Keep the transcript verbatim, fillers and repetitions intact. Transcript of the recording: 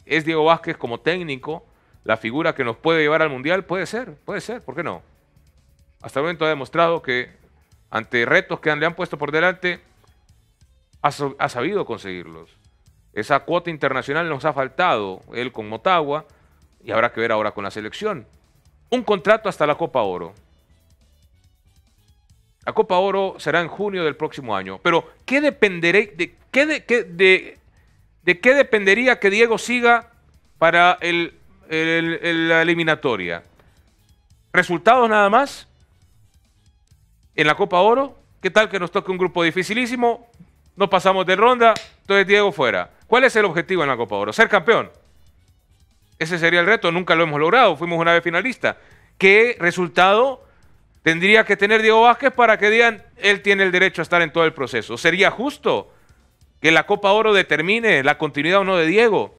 ¿Es Diego Vázquez como técnico la figura que nos puede llevar al Mundial? Puede ser, puede ser, ¿por qué no? Hasta el momento ha demostrado que ante retos que le han puesto por delante, ha, ha sabido conseguirlos. Esa cuota internacional nos ha faltado, él con Motagua, y habrá que ver ahora con la selección. Un contrato hasta la Copa Oro. La Copa Oro será en junio del próximo año. Pero, ¿qué dependeré, de, qué de, qué de, de qué dependería que Diego siga para el, el, el, la eliminatoria? ¿Resultados nada más? En la Copa Oro, ¿qué tal que nos toque un grupo dificilísimo? No pasamos de ronda, entonces Diego fuera. ¿Cuál es el objetivo en la Copa Oro? ¿Ser campeón? Ese sería el reto, nunca lo hemos logrado, fuimos una vez finalista. ¿Qué resultado tendría que tener Diego Vázquez para que digan él tiene el derecho a estar en todo el proceso? ¿Sería justo que la Copa Oro determine la continuidad o no de Diego?